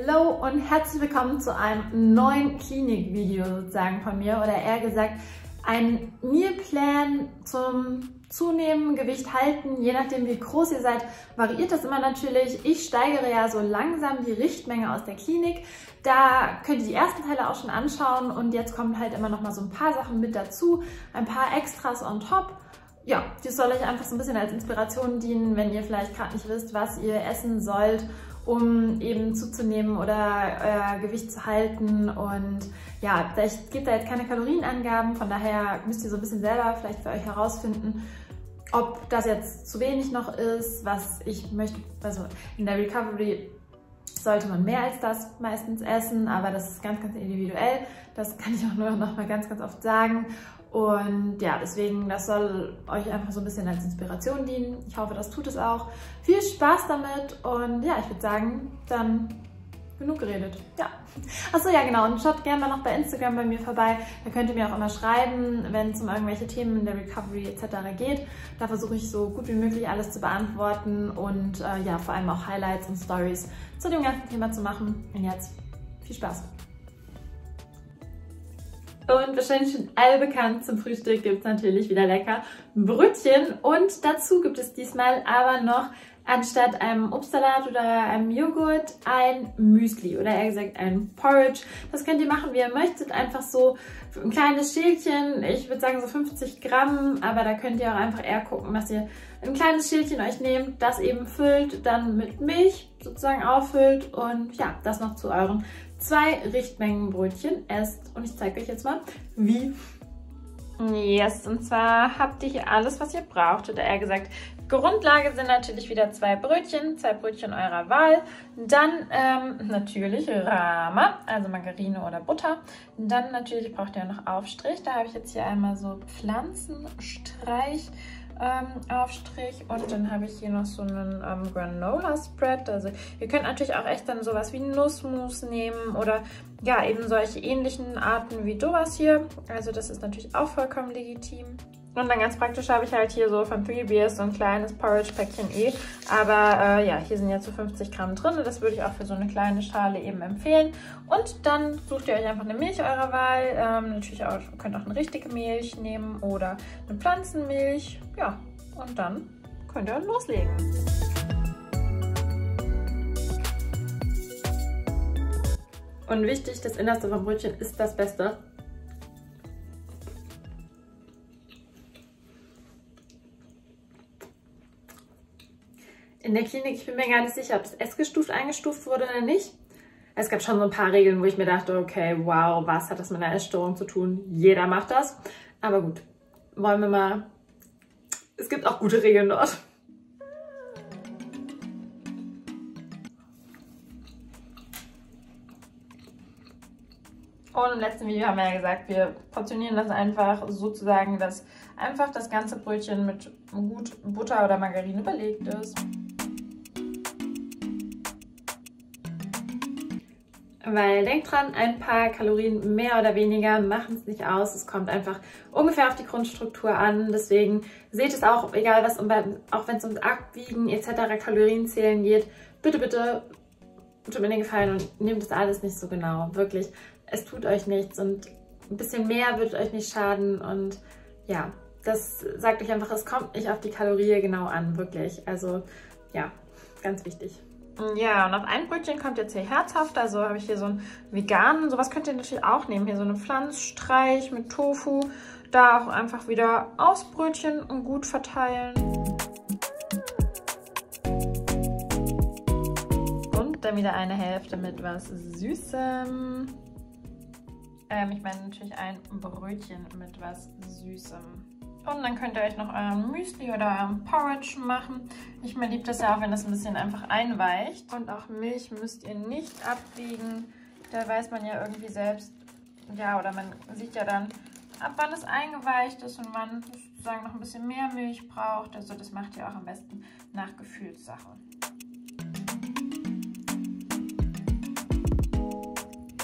Hallo und herzlich willkommen zu einem neuen Klinik-Video sozusagen von mir oder eher gesagt ein Mealplan zum Zunehmen, Gewicht halten, je nachdem wie groß ihr seid, variiert das immer natürlich. Ich steigere ja so langsam die Richtmenge aus der Klinik. Da könnt ihr die ersten Teile auch schon anschauen und jetzt kommen halt immer noch mal so ein paar Sachen mit dazu, ein paar Extras on top. Ja, das soll euch einfach so ein bisschen als Inspiration dienen, wenn ihr vielleicht gerade nicht wisst, was ihr essen sollt, um eben zuzunehmen oder euer Gewicht zu halten. Und ja, ich gebe da jetzt keine Kalorienangaben, von daher müsst ihr so ein bisschen selber vielleicht für euch herausfinden, ob das jetzt zu wenig noch ist, was ich möchte. Also in der Recovery sollte man mehr als das meistens essen, aber das ist ganz, ganz individuell. Das kann ich auch nur noch mal ganz, ganz oft sagen. Und ja, deswegen, das soll euch einfach so ein bisschen als Inspiration dienen. Ich hoffe, das tut es auch. Viel Spaß damit und ja, ich würde sagen, dann genug geredet. Ja. Achso, ja genau. Und schaut gerne mal noch bei Instagram bei mir vorbei. Da könnt ihr mir auch immer schreiben, wenn es um irgendwelche Themen in der Recovery etc. geht. Da versuche ich so gut wie möglich alles zu beantworten und ja, vor allem auch Highlights und Stories zu dem ganzen Thema zu machen. Und jetzt viel Spaß! Und wahrscheinlich schon allbekannt, zum Frühstück gibt es natürlich wieder lecker Brötchen. Und dazu gibt es diesmal aber noch anstatt einem Obstsalat oder einem Joghurt ein Müsli oder eher gesagt ein Porridge. Das könnt ihr machen, wie ihr möchtet. Einfach so ein kleines Schälchen, ich würde sagen so 50 Gramm, aber da könnt ihr auch einfach eher gucken, dass ihr ein kleines Schälchen euch nehmt, das eben füllt, dann mit Milch sozusagen auffüllt und ja, das noch zu euren 2 Richtmengenbrötchen esst. Und ich zeige euch jetzt mal, wie. Yes, und zwar habt ihr hier alles, was ihr braucht. Oder eher gesagt, Grundlage sind natürlich wieder 2 Brötchen eurer Wahl. Dann natürlich Rama, also Margarine oder Butter. Dann natürlich braucht ihr noch Aufstrich. Da habe ich jetzt hier einmal so Pflanzenstreich. Aufstrich und dann habe ich hier noch so einen Granola Spread. Also ihr könnt natürlich auch echt dann sowas wie Nussmus nehmen oder ja eben solche ähnlichen Arten wie sowas hier. Also das ist natürlich auch vollkommen legitim. Und dann ganz praktisch habe ich halt hier so von 3 Beers so ein kleines Porridge-Päckchen Aber ja, hier sind jetzt so 50 Gramm drin. Das würde ich auch für so eine kleine Schale eben empfehlen. Und dann sucht ihr euch einfach eine Milch eurer Wahl. Natürlich auch, ihr könnt auch eine richtige Milch nehmen oder eine Pflanzenmilch. Ja, und dann könnt ihr loslegen. Und wichtig, das Innerste vom Brötchen ist das Beste. In der Klinik, ich bin mir gar nicht sicher, ob das essgestuft eingestuft wurde oder nicht. Es gab schon so ein paar Regeln, wo ich mir dachte, okay, wow, was hat das mit einer Essstörung zu tun? Jeder macht das. Aber gut, wollen wir mal. Es gibt auch gute Regeln dort. Und im letzten Video haben wir ja gesagt, wir portionieren das einfach sozusagen, dass einfach das ganze Brötchen mit gut Butter oder Margarine belegt ist. Weil denkt dran, ein paar Kalorien mehr oder weniger machen es nicht aus. Es kommt einfach ungefähr auf die Grundstruktur an. Deswegen seht es auch, egal was, auch wenn es ums Abwiegen etc. Kalorienzählen geht, bitte, bitte tut mir den Gefallen und nehmt das alles nicht so genau. Wirklich, es tut euch nichts und ein bisschen mehr wird euch nicht schaden. Und ja, das sagt euch einfach, es kommt nicht auf die Kalorie genau an, wirklich. Also ja, ganz wichtig. Ja, und auf ein Brötchen kommt jetzt hier herzhaft, also habe ich hier so einen veganen, sowas könnt ihr natürlich auch nehmen, hier so einen Pflanzstreich mit Tofu, da auch einfach wieder aufs Brötchen und gut verteilen. Und dann wieder eine Hälfte mit was Süßem. Ich meine natürlich ein Brötchen mit was Süßem. Und dann könnt ihr euch noch euren Müsli oder euren Porridge machen. Ich mir liebt das ja auch, wenn das ein bisschen einfach einweicht. Und auch Milch müsst ihr nicht abwiegen. Da weiß man ja irgendwie selbst, ja, oder man sieht ja dann, ab wann es eingeweicht ist und wann sozusagen noch ein bisschen mehr Milch braucht. Also das macht ihr auch am besten nach Gefühlssache.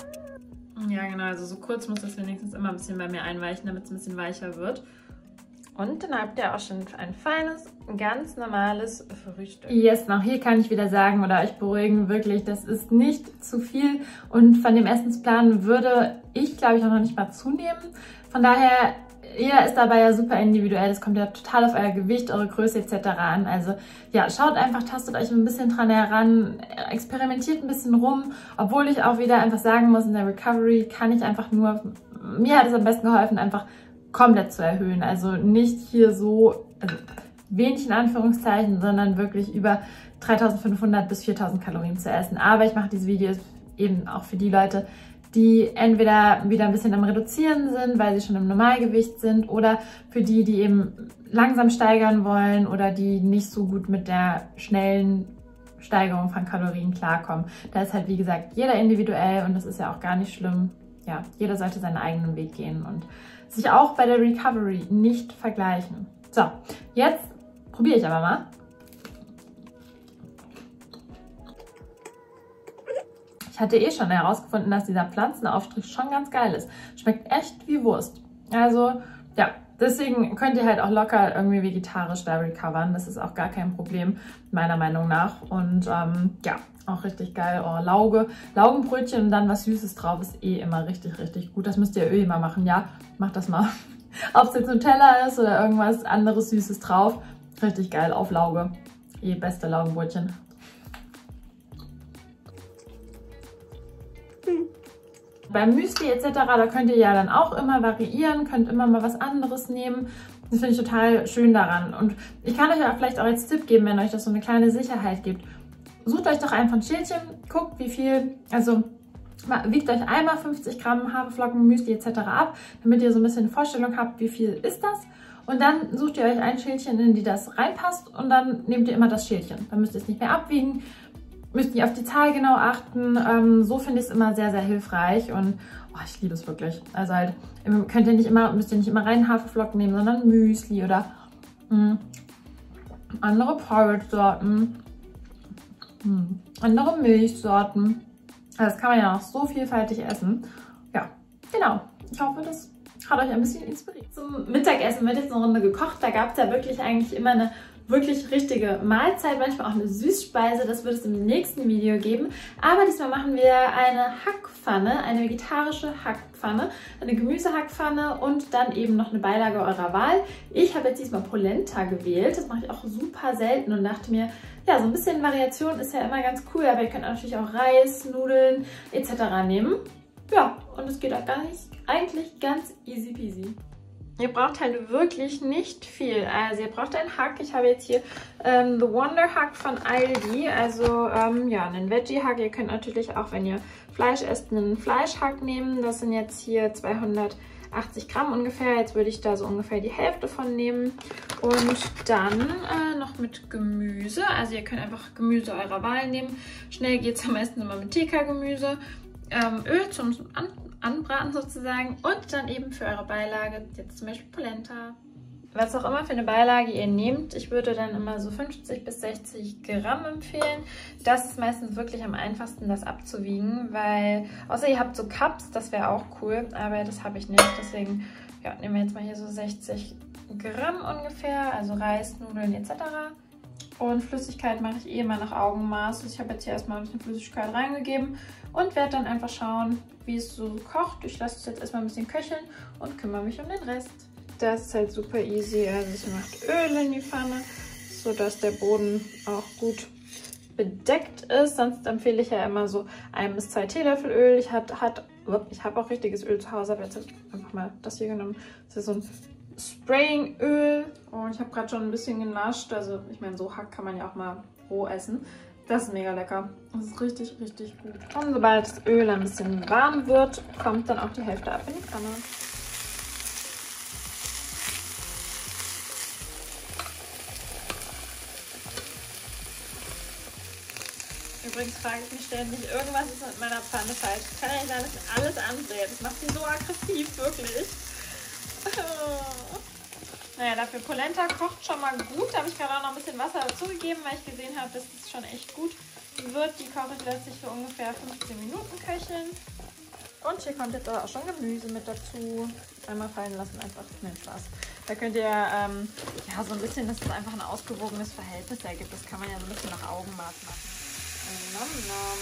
Ja genau, also so kurz muss das wenigstens immer ein bisschen bei mir einweichen, damit es ein bisschen weicher wird. Und dann habt ihr auch schon ein feines, ganz normales Frühstück. Yes, auch hier kann ich wieder sagen oder euch beruhigen, wirklich, das ist nicht zu viel. Und von dem Essensplan würde ich, glaube ich, auch noch nicht mal zunehmen. Von daher, jeder ist dabei ja super individuell. Das kommt ja total auf euer Gewicht, eure Größe etc. an. Also ja, schaut einfach, tastet euch ein bisschen dran heran, experimentiert ein bisschen rum. Obwohl ich auch wieder einfach sagen muss, in der Recovery kann ich einfach nur, mir hat es am besten geholfen, einfach komplett zu erhöhen. Also nicht hier so, also wenig in Anführungszeichen, sondern wirklich über 3500 bis 4000 Kalorien zu essen. Aber ich mache diese Videos eben auch für die Leute, die entweder wieder ein bisschen am Reduzieren sind, weil sie schon im Normalgewicht sind, oder für die, die eben langsam steigern wollen oder die nicht so gut mit der schnellen Steigerung von Kalorien klarkommen. Da ist halt, wie gesagt, jeder individuell und das ist ja auch gar nicht schlimm. Ja, jeder sollte seinen eigenen Weg gehen und sich auch bei der Recovery nicht vergleichen. So, jetzt probiere ich aber mal. Ich hatte eh schon herausgefunden, dass dieser Pflanzenaufstrich schon ganz geil ist. Schmeckt echt wie Wurst. Also, ja, deswegen könnt ihr halt auch locker irgendwie vegetarisch da recovern. Das ist auch gar kein Problem, meiner Meinung nach. Und ja, auch richtig geil. Oh, Laugenbrötchen und dann was Süßes drauf ist eh immer richtig, richtig gut. Das müsst ihr immer machen, ja? Macht das mal. Ob es jetzt Nutella ist oder irgendwas anderes Süßes drauf. Richtig geil auf Lauge. Beste Laugenbrötchen. Beim Müsli etc., da könnt ihr ja dann auch immer variieren, könnt immer mal was anderes nehmen. Das finde ich total schön daran. Und ich kann euch auch vielleicht auch als Tipp geben, wenn euch das so eine kleine Sicherheit gibt. Sucht euch doch einfach ein Schälchen, guckt wie viel, also wiegt euch einmal 50 Gramm Haferflocken, Müsli etc. ab, damit ihr so ein bisschen eine Vorstellung habt, wie viel ist das. Und dann sucht ihr euch ein Schälchen, in die das reinpasst und dann nehmt ihr immer das Schälchen. Dann müsst ihr es nicht mehr abwiegen. Müsst nicht auf die Zahl genau achten. So finde ich es immer sehr, sehr hilfrich und oh, ich liebe es wirklich. Also halt, müsst ihr nicht immer rein Haferflocken nehmen, sondern Müsli oder andere Porridge-Sorten, andere Milchsorten. Also das kann man ja auch so vielfältig essen. Ja, genau. Ich hoffe, das hat euch ein bisschen inspiriert. Zum Mittagessen wird jetzt eine Runde gekocht. Da gab es ja wirklich eigentlich immer eine wirklich richtige Mahlzeit, manchmal auch eine Süßspeise, das wird es im nächsten Video geben. Aber diesmal machen wir eine Hackpfanne, eine vegetarische Hackpfanne, eine Gemüsehackpfanne und dann eben noch eine Beilage eurer Wahl. Ich habe jetzt diesmal Polenta gewählt, das mache ich auch super selten und dachte mir, ja, so ein bisschen Variation ist ja immer ganz cool, aber ihr könnt natürlich auch Reis, Nudeln etc. nehmen. Ja, und es geht auch eigentlich ganz easy peasy. Ihr braucht halt wirklich nicht viel. Also ihr braucht einen Hack. Ich habe jetzt hier The Wonder Hack von Aldi. Also ja, einen Veggie Hack. Ihr könnt natürlich auch, wenn ihr Fleisch esst, einen Fleischhack nehmen. Das sind jetzt hier 280 Gramm ungefähr. Jetzt würde ich da so ungefähr die Hälfte von nehmen. Und dann noch mit Gemüse. Also ihr könnt einfach Gemüse eurer Wahl nehmen. Schnell geht es am besten immer mit TK-Gemüse. Öl zum Anbraten sozusagen und dann eben für eure Beilage, jetzt zum Beispiel Polenta. Was auch immer für eine Beilage ihr nehmt, ich würde dann immer so 50 bis 60 Gramm empfehlen. Das ist meistens wirklich am einfachsten, das abzuwiegen, weil, außer ihr habt so Cups, das wäre auch cool, aber das habe ich nicht, deswegen ja, nehmen wir jetzt mal hier so 60 Gramm ungefähr, also Reis, Nudeln etc. Und Flüssigkeit mache ich eh immer nach Augenmaß. Also ich habe jetzt hier erstmal ein bisschen Flüssigkeit reingegeben und werde dann einfach schauen, wie es so kocht. Ich lasse es jetzt erstmal ein bisschen köcheln und kümmere mich um den Rest. Das ist halt super easy. Also ihr macht Öl in die Pfanne, sodass der Boden auch gut bedeckt ist. Sonst empfehle ich ja immer so 1 bis 2 Teelöffel Öl. Ich habe auch richtiges Öl zu Hause, aber jetzt habe ich einfach mal das hier genommen. Das ist so ein Spraying-Öl und ich habe gerade schon ein bisschen genascht. Also ich meine, so Hack kann man ja auch mal roh essen. Das ist mega lecker. Das ist richtig, richtig gut. Und sobald das Öl ein bisschen warm wird, kommt dann auch die Hälfte ab in die Pfanne. Übrigens frage ich mich ständig, irgendwas ist mit meiner Pfanne falsch. Ich kann ja nicht sagen, dass ich alles andrehe. Das macht sie so aggressiv, wirklich. Naja, dafür Polenta kocht schon mal gut. Da habe ich gerade auch noch ein bisschen Wasser dazugegeben, weil ich gesehen habe, dass es schon echt gut wird. Die koche ich letztlich für ungefähr 15 Minuten köcheln. Und hier kommt jetzt aber auch schon Gemüse mit dazu. Einmal fallen lassen, einfach. Nein, Spaß. Da könnt ihr ja so ein bisschen, dass es einfach ein ausgewogenes Verhältnis ergibt. Das kann man ja so ein bisschen nach Augenmaß machen. Nom, nom.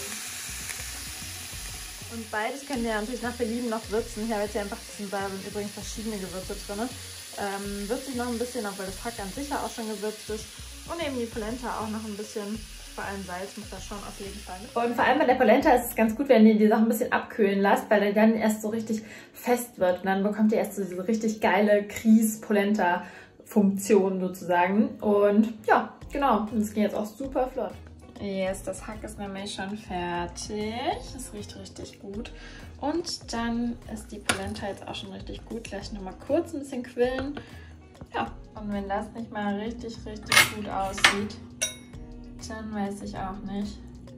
Und beides könnt ihr natürlich nach Belieben noch würzen. Ich habe jetzt hier einfach, da sind übrigens verschiedene Gewürze drin. Würze ich noch ein bisschen, auch weil das Hack an sich ja auch schon gewürzt ist. Und eben die Polenta auch noch ein bisschen. Vor allem Salz muss da schon auf jeden Fall mit. Und vor allem bei der Polenta ist es ganz gut, wenn ihr die Sachen ein bisschen abkühlen lasst, weil die dann erst so richtig fest wird. Und dann bekommt ihr erst so diese richtig geile Grieß-Polenta-Funktion sozusagen. Und ja, genau. Und das geht jetzt auch super flott. Yes, das Hack ist nämlich schon fertig. Das riecht richtig gut. Und dann ist die Polenta jetzt auch schon richtig gut. Gleich nochmal kurz ein bisschen quillen. Ja, und wenn das nicht mal richtig gut aussieht, dann weiß ich auch nicht.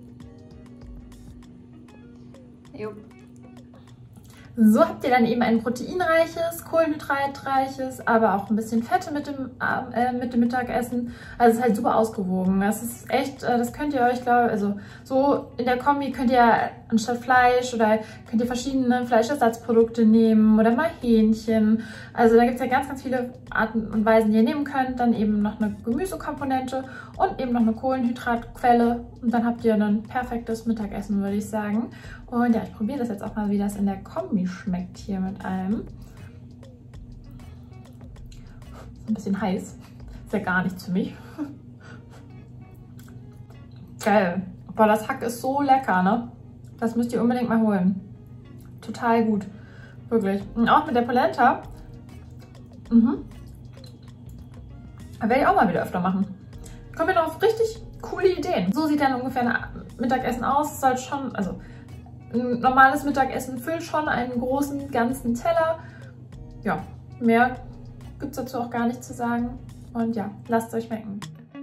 Jupp. So habt ihr dann eben ein proteinreiches, kohlenhydratreiches, aber auch ein bisschen Fette mit dem Mittagessen. Also es ist halt super ausgewogen. Das ist echt, das könnt ihr euch, glaube ich, also so in der Kombi könnt ihr anstatt Fleisch oder könnt ihr verschiedene Fleischersatzprodukte nehmen oder mal Hähnchen. Also da gibt es ja ganz viele Arten und Weisen, die ihr nehmen könnt. Dann eben noch eine Gemüsekomponente und eben noch eine Kohlenhydratquelle. Und dann habt ihr ein perfektes Mittagessen, würde ich sagen. Und ja, ich probiere das jetzt auch mal, wie das in der Kombi schmeckt hier mit allem. Ein bisschen heiß. Ist ja gar nichts für mich. Geil. Boah, das Hack ist so lecker, ne? Das müsst ihr unbedingt mal holen. Total gut. Wirklich. Und auch mit der Polenta. Da werde ich auch mal wieder öfter machen. Kommen wir noch auf richtig coole Ideen. So sieht dann ungefähr ein Mittagessen aus. Es soll schon, also ein normales Mittagessen füllt schon einen großen, ganzen Teller. Ja, mehr gibt es dazu auch gar nicht zu sagen. Und ja, lasst es euch schmecken.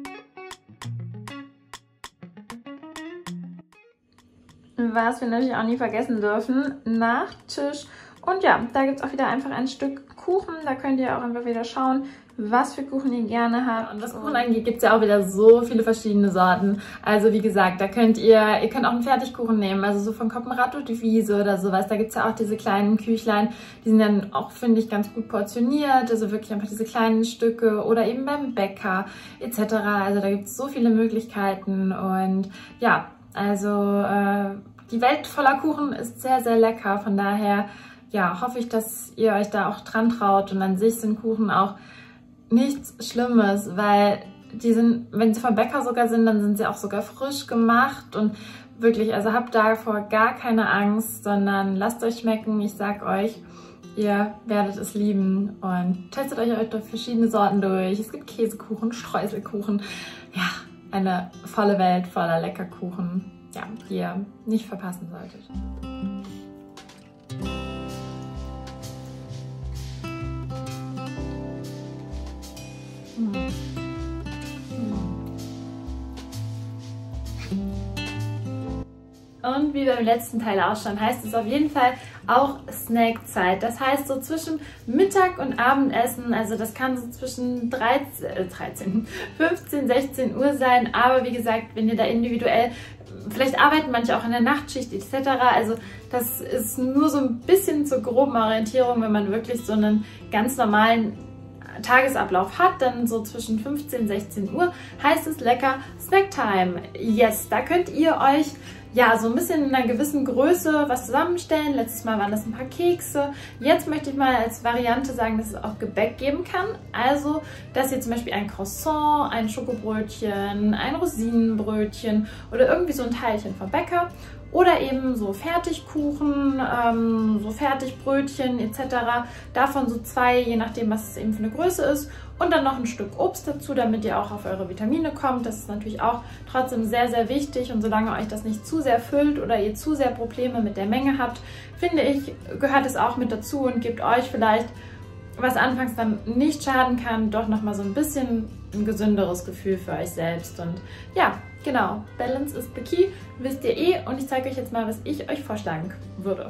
Was wir natürlich auch nie vergessen dürfen, Nachtisch. Und ja, da gibt es auch wieder einfach ein Stück Kuchen. Da könnt ihr auch einfach wieder schauen, was für Kuchen ihr gerne habt. Und was Kuchen angeht, gibt es ja auch wieder so viele verschiedene Sorten. Also wie gesagt, da könnt ihr könnt auch einen Fertigkuchen nehmen, also so von Koppenrad die Wiese oder sowas. Da gibt es ja auch diese kleinen Küchlein, die sind dann auch, finde ich, ganz gut portioniert. Also wirklich einfach diese kleinen Stücke oder eben beim Bäcker etc. Also da gibt es so viele Möglichkeiten und ja, also die Welt voller Kuchen ist sehr, sehr lecker. Von daher ja, hoffe ich, dass ihr euch da auch dran traut. Und an sich sind Kuchen auch nichts Schlimmes, weil die sind, wenn sie vom Bäcker sogar sind, dann sind sie auch sogar frisch gemacht. Und wirklich, also habt davor gar keine Angst, sondern lasst euch schmecken. Ich sag euch, ihr werdet es lieben und testet euch durch verschiedene Sorten durch. Es gibt Käsekuchen, Streuselkuchen. Ja, eine volle Welt voller Leckerkuchen, ja, die ihr nicht verpassen solltet. Und wie beim letzten Teil auch schon, heißt es auf jeden Fall auch Snackzeit. Das heißt so zwischen Mittag und Abendessen, also das kann so zwischen 15, 16 Uhr sein. Aber wie gesagt, wenn ihr da individuell, vielleicht arbeiten manche auch in der Nachtschicht etc. Also das ist nur so ein bisschen zur groben Orientierung, wenn man wirklich so einen ganz normalen Tagesablauf hat, dann so zwischen 15 und 16 Uhr heißt es lecker Snacktime. Yes, da könnt ihr euch ja so ein bisschen in einer gewissen Größe was zusammenstellen. Letztes Mal waren das ein paar Kekse. Jetzt möchte ich mal als Variante sagen, dass es auch Gebäck geben kann. Also, dass ihr zum Beispiel ein Croissant, ein Schokobrötchen, ein Rosinenbrötchen oder irgendwie so ein Teilchen vom Bäcker oder eben so Fertigkuchen, so Fertigbrötchen etc. Davon so 2, je nachdem, was es eben für eine Größe ist. Und dann noch ein Stück Obst dazu, damit ihr auch auf eure Vitamine kommt. Das ist natürlich auch trotzdem sehr, sehr wichtig. Und solange euch das nicht zu sehr füllt oder ihr zu sehr Probleme mit der Menge habt, finde ich, gehört es auch mit dazu und gebt euch vielleicht, was anfangs dann nicht schaden kann, doch nochmal so ein bisschen ein gesünderes Gefühl für euch selbst. Und ja, genau, Balance is the key, wisst ihr eh. Und ich zeige euch jetzt mal, was ich euch vorschlagen würde.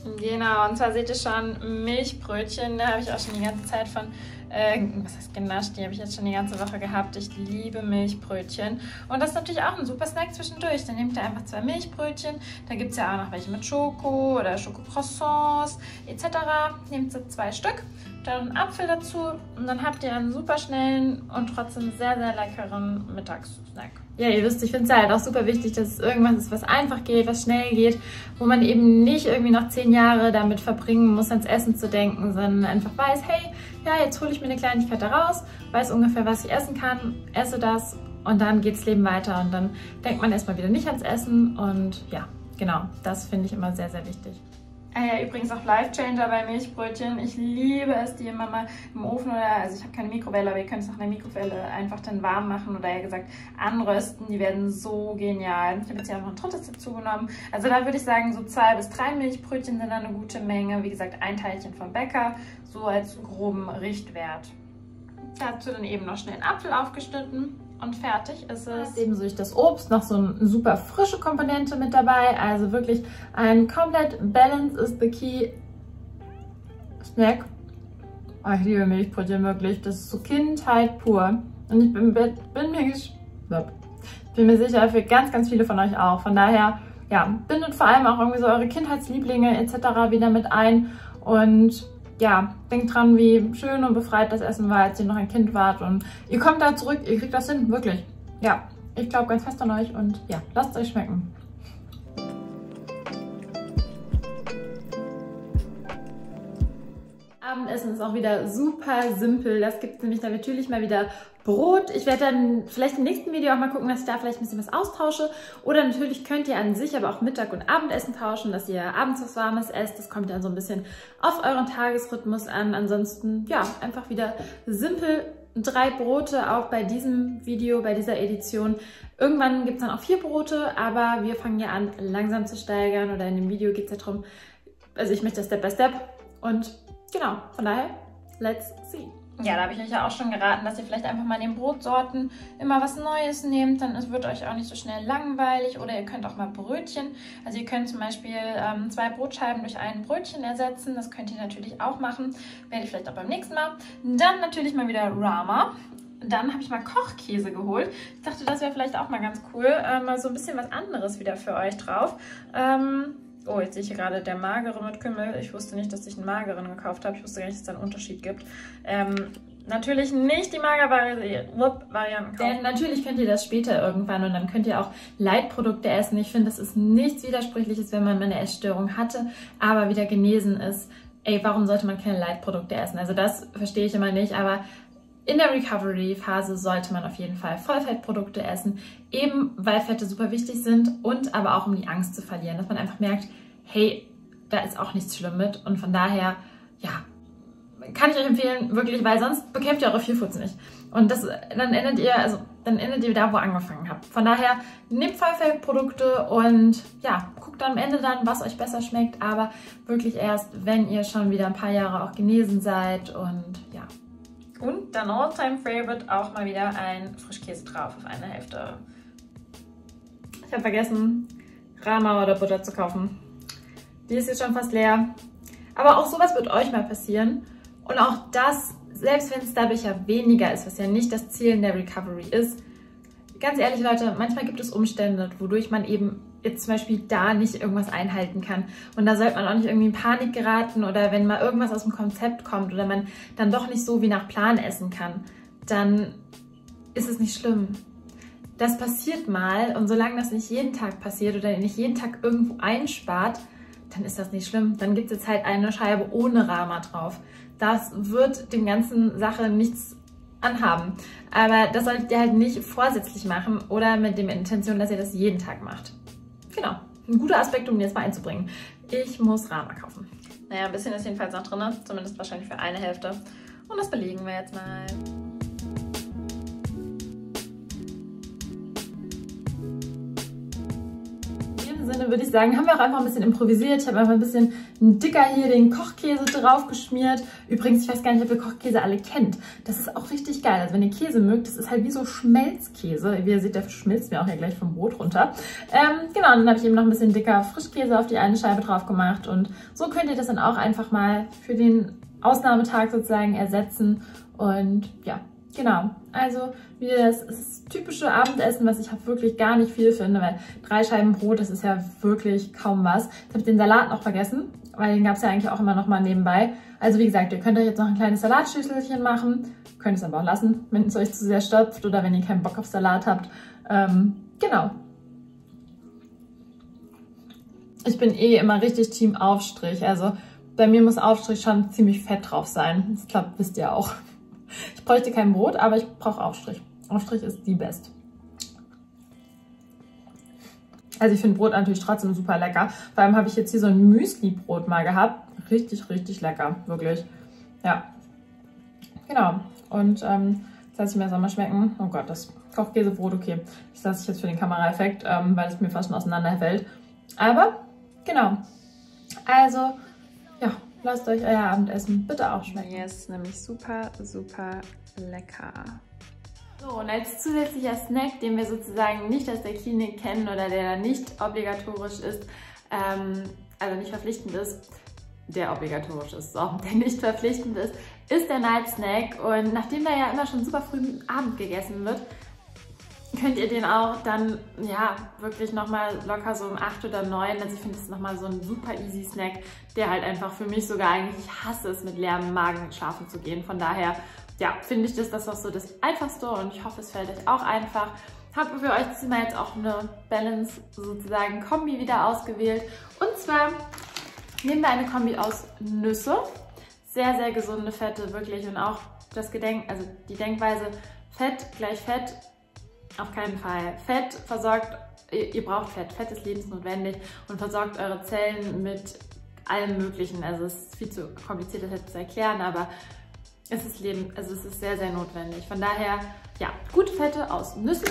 Genau, und zwar seht ihr schon Milchbrötchen, da habe ich auch schon die ganze Zeit von, was heißt genascht, die habe ich jetzt schon die ganze Woche gehabt. Ich liebe Milchbrötchen und das ist natürlich auch ein super Snack zwischendurch. Dann nehmt ihr einfach 2 Milchbrötchen, da gibt es ja auch noch welche mit Schoko oder Schokocroissants etc. Nehmt so 2 Stück, dann einen Apfel dazu und dann habt ihr einen super schnellen und trotzdem sehr, sehr leckeren Mittagssnack. Ja, ihr wisst, ich finde es halt auch super wichtig, dass es irgendwas ist, was einfach geht, was schnell geht, wo man eben nicht irgendwie noch 10 Jahre damit verbringen muss, ans Essen zu denken, sondern einfach weiß, hey, ja, jetzt hole ich mir eine Kleinigkeit da raus, weiß ungefähr, was ich essen kann, esse das und dann geht das Leben weiter und dann denkt man erstmal wieder nicht ans Essen und ja, genau, das finde ich immer sehr, sehr wichtig. Ja, übrigens auch Life-Changer bei Milchbrötchen. Ich liebe es, die immer mal im Ofen oder, also ich habe keine Mikrowelle, aber ihr könnt es auch in der Mikrowelle einfach dann warm machen oder eher gesagt anrösten. Die werden so genial. Ich habe jetzt hier auch noch ein drittes dazu genommen. Also da würde ich sagen, so 2 bis 3 Milchbrötchen sind dann eine gute Menge. Wie gesagt, ein Teilchen vom Bäcker, so als groben Richtwert. Dazu dann eben noch schnell einen Apfel aufgeschnitten. Und fertig ist es. Ebenso durch das Obst noch so eine super frische Komponente mit dabei. Also wirklich ein komplett Balance is the key Snack. Oh, ich liebe Milchbrötchen wirklich. Das ist so Kindheit pur. Und ich bin mir sicher, für ganz, ganz viele von euch auch. Von daher, ja, bindet vor allem auch irgendwie so eure Kindheitslieblinge etc. wieder mit ein. Und ja, denkt dran, wie schön und befreit das Essen war, als ihr noch ein Kind wart. Und ihr kommt da zurück, ihr kriegt das hin, wirklich. Ja, ich glaube ganz fest an euch und ja, lasst es euch schmecken. Abendessen ist auch wieder super simpel. Das gibt es nämlich dann natürlich mal wieder Brot. Ich werde dann vielleicht im nächsten Video auch mal gucken, dass ich da vielleicht ein bisschen was austausche. Oder natürlich könnt ihr an sich aber auch Mittag- und Abendessen tauschen, dass ihr abends was Warmes esst. Das kommt dann so ein bisschen auf euren Tagesrhythmus an. Ansonsten, ja, einfach wieder simpel. 3 Brote auch bei diesem Video, bei dieser Edition. Irgendwann gibt es dann auch 4 Brote, aber wir fangen ja an, langsam zu steigern. Oder in dem Video geht es ja darum, also ich möchte das Step by Step. Und genau, von daher, let's see. Ja, da habe ich euch ja auch schon geraten, dass ihr vielleicht einfach mal in den Brotsorten immer was Neues nehmt, dann wird euch auch nicht so schnell langweilig oder ihr könnt auch mal Brötchen, also ihr könnt zum Beispiel 2 Brotscheiben durch ein Brötchen ersetzen, das könnt ihr natürlich auch machen, werde ich vielleicht auch beim nächsten Mal. Dann natürlich mal wieder Rama. Dann habe ich mal Kochkäse geholt. Ich dachte, das wäre vielleicht auch mal ganz cool, mal so ein bisschen was anderes wieder für euch drauf. Oh, jetzt sehe ich hier gerade der magere mit Kümmel. Ich wusste nicht, dass ich einen mageren gekauft habe. Ich wusste gar nicht, dass es da einen Unterschied gibt. Natürlich nicht die Mager-Varianten kaufen. Denn natürlich könnt ihr das später irgendwann und dann könnt ihr auch Leitprodukte essen. Ich finde, das ist nichts Widersprüchliches, wenn man mal eine Essstörung hatte, aber wieder genesen ist. Ey, warum sollte man keine Leitprodukte essen? Also das verstehe ich immer nicht, aber in der Recovery-Phase sollte man auf jeden Fall Vollfettprodukte essen, eben weil Fette super wichtig sind und aber auch um die Angst zu verlieren, dass man einfach merkt, hey, da ist auch nichts schlimm mit und von daher, ja, kann ich euch empfehlen, wirklich, weil sonst bekämpft ihr eure Feelfoods nicht und dann endet ihr da, wo ihr angefangen habt. Von daher, nehmt Vollfettprodukte und ja, guckt am Ende dann, was euch besser schmeckt, aber wirklich erst, wenn ihr schon wieder ein paar Jahre auch genesen seid und ja. Und dann All-Time-Favorite auch mal wieder ein Frischkäse drauf auf eine Hälfte. Ich habe vergessen, Rama oder Butter zu kaufen. Die ist jetzt schon fast leer. Aber auch sowas wird euch mal passieren. Und auch das, selbst wenn es dadurch ja weniger ist, was ja nicht das Ziel in der Recovery ist. Ganz ehrlich, Leute, manchmal gibt es Umstände, wodurch man eben jetzt zum Beispiel da nicht irgendwas einhalten kann. Und da sollte man auch nicht irgendwie in Panik geraten oder wenn mal irgendwas aus dem Konzept kommt oder man dann doch nicht so wie nach Plan essen kann, dann ist es nicht schlimm. Das passiert mal und solange das nicht jeden Tag passiert oder nicht jeden Tag irgendwo einspart, dann ist das nicht schlimm. Dann gibt es jetzt halt eine Scheibe ohne Rama drauf. Das wird dem ganzen Sache nichts anhaben. Aber das solltet ihr halt nicht vorsätzlich machen oder mit der Intention, dass ihr das jeden Tag macht. Genau, ein guter Aspekt, um jetzt mal einzubringen. Ich muss Rama kaufen. Naja, ein bisschen ist jedenfalls noch drin, zumindest wahrscheinlich für eine Hälfte. Und das belegen wir jetzt mal. In diesem Sinne würde ich sagen, haben wir auch einfach ein bisschen improvisiert. Ich habe einfach ein bisschen dicker hier den Kochkäse drauf geschmiert. Übrigens, ich weiß gar nicht, ob ihr Kochkäse alle kennt. Das ist auch richtig geil. Also wenn ihr Käse mögt, das ist halt wie so Schmelzkäse. Wie ihr seht, der schmilzt mir auch hier gleich vom Brot runter. Genau, und dann habe ich eben noch ein bisschen dicker Frischkäse auf die eine Scheibe drauf gemacht. Und so könnt ihr das dann auch einfach mal für den Ausnahmetag sozusagen ersetzen. Und ja, genau. Also das ist das typische Abendessen, was ich auch wirklich gar nicht viel finde, weil 3 Scheiben Brot, das ist ja wirklich kaum was. Jetzt habe ich den Salat noch vergessen, weil den gab es ja eigentlich auch immer noch mal nebenbei. Also wie gesagt, ihr könnt euch jetzt noch ein kleines Salatschüsselchen machen. Könnt es aber auch lassen, wenn es euch zu sehr stopft oder wenn ihr keinen Bock auf Salat habt. Genau. Ich bin eh immer richtig Team Aufstrich. Also bei mir muss Aufstrich schon ziemlich fett drauf sein. Das klappt, wisst ihr auch. Ich bräuchte kein Brot, aber ich brauche Aufstrich. Aufstrich ist die best. Also ich finde Brot natürlich trotzdem super lecker. Vor allem habe ich jetzt hier so ein Müsli-Brot mal gehabt. Richtig, richtig lecker. Wirklich. Ja. Genau. Und das lasse ich mir jetzt auch mal schmecken. Oh Gott, das Kochkäsebrot, okay. Das lasse ich jetzt für den Kameraeffekt, weil es mir fast schon auseinanderfällt. Aber, genau. Also, ja. Lasst euch euer Abendessen bitte auch schmecken. Hier ist nämlich super, super lecker. So, und als zusätzlicher Snack, den wir sozusagen nicht aus der Klinik kennen oder der nicht obligatorisch ist, also nicht verpflichtend ist, der obligatorisch ist, so, der nicht verpflichtend ist, ist der Night Snack. Und nachdem der ja immer schon super früh am Abend gegessen wird, könnt ihr den auch dann, ja, wirklich nochmal locker so um 8 oder 9. Also ich finde, das ist nochmal so ein super easy Snack, der halt einfach für mich sogar eigentlich, ich hasse es, mit leerem Magen schlafen zu gehen. Von daher, ja, finde ich das auch so das Einfachste und ich hoffe, es fällt euch auch einfach. Habe für euch diesmal jetzt auch eine Balance, sozusagen Kombi wieder ausgewählt. Und zwar nehmen wir eine Kombi aus Nüsse. Sehr, sehr gesunde Fette, wirklich. Und auch das also die Denkweise, Fett gleich Fett, auf keinen Fall. Fett versorgt, ihr braucht Fett. Fett ist lebensnotwendig und versorgt eure Zellen mit allem Möglichen. Also es ist viel zu kompliziert, das jetzt zu erklären, aber es ist es ist sehr, sehr notwendig. Von daher, ja, gute Fette aus Nüssen,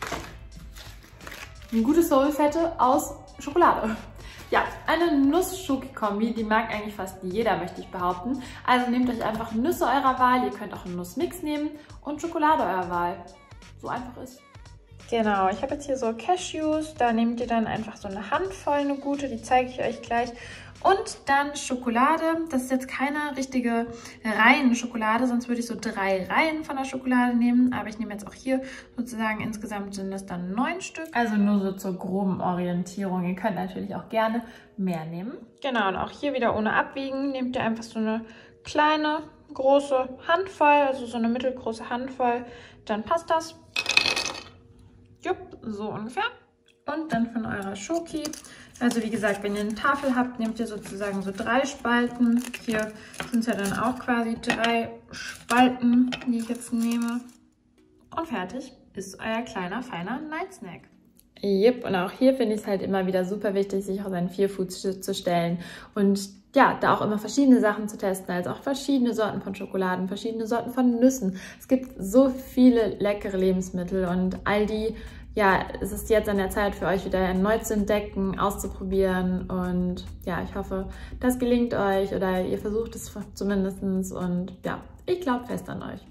gute Soulfette aus Schokolade. Ja, eine Nuss-Schoki-Kombi, die mag eigentlich fast jeder, möchte ich behaupten. Also nehmt euch einfach Nüsse eurer Wahl, ihr könnt auch einen Nussmix nehmen und Schokolade eurer Wahl. So einfach ist. Genau, ich habe jetzt hier so Cashews, da nehmt ihr dann einfach so eine Handvoll, eine gute, die zeige ich euch gleich. Und dann Schokolade, das ist jetzt keine richtige Reihen-Schokolade, sonst würde ich so 3 Reihen von der Schokolade nehmen. Aber ich nehme jetzt auch hier sozusagen, insgesamt sind das dann 9 Stück. Also nur so zur groben Orientierung, ihr könnt natürlich auch gerne mehr nehmen. Genau, und auch hier wieder ohne Abwiegen, nehmt ihr einfach so eine kleine, große Handvoll, also so eine mittelgroße Handvoll, dann passt das. Jupp, so ungefähr. Und dann von eurer Schoki. Also wie gesagt, wenn ihr eine Tafel habt, nehmt ihr sozusagen so 3 Spalten. Hier sind es ja dann auch quasi 3 Spalten, die ich jetzt nehme. Und fertig ist euer kleiner, feiner Night Snack. Yep, und auch hier finde ich es halt immer wieder super wichtig, sich auf seinen Fearfood zu stellen und ja, da auch immer verschiedene Sachen zu testen, also auch verschiedene Sorten von Schokoladen, verschiedene Sorten von Nüssen. Es gibt so viele leckere Lebensmittel und all die, ja, es ist jetzt an der Zeit für euch wieder erneut zu entdecken, auszuprobieren und ja, ich hoffe, das gelingt euch oder ihr versucht es zumindest und ja, ich glaube fest an euch.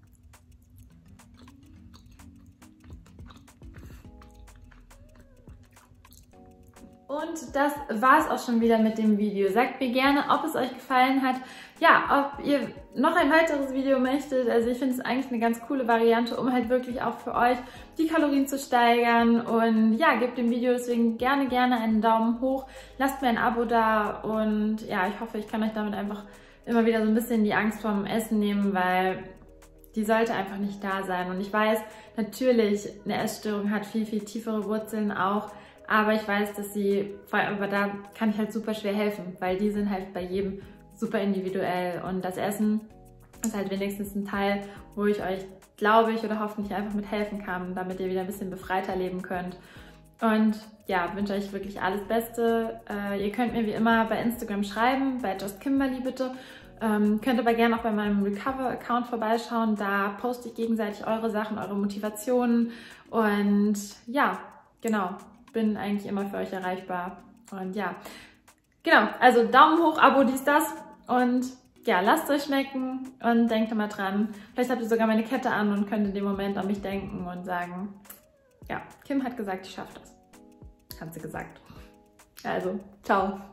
Und das war es auch schon wieder mit dem Video. Sagt mir gerne, ob es euch gefallen hat. Ja, ob ihr noch ein weiteres Video möchtet. Also ich finde es eigentlich eine ganz coole Variante, um halt wirklich auch für euch die Kalorien zu steigern. Und ja, gebt dem Video deswegen gerne einen Daumen hoch. Lasst mir ein Abo da. Und ja, ich hoffe, ich kann euch damit einfach immer wieder so ein bisschen die Angst vorm Essen nehmen, weil die sollte einfach nicht da sein. Und ich weiß, natürlich, eine Essstörung hat viel tiefere Wurzeln auch. Aber ich weiß, dass aber da kann ich halt super schwer helfen, weil die sind halt bei jedem super individuell. Und das Essen ist halt wenigstens ein Teil, wo ich euch, glaube ich, oder hoffentlich einfach mit helfen kann, damit ihr wieder ein bisschen befreiter leben könnt. Und ja, wünsche euch wirklich alles Beste. Ihr könnt mir wie immer bei Instagram schreiben, bei JustKimberly bitte. Könnt aber gerne auch bei meinem Recover-Account vorbeischauen. Da poste ich gegenseitig eure Sachen, eure Motivationen. Und ja, genau. bin eigentlich immer für euch erreichbar. Und ja, genau, also Daumen hoch, Abo, dies, das. Und ja, lasst euch schmecken und denkt immer dran. Vielleicht habt ihr sogar meine Kette an und könnt in dem Moment an mich denken und sagen, ja, Kim hat gesagt, ich schaffe das. Hat sie gesagt. Also, ciao.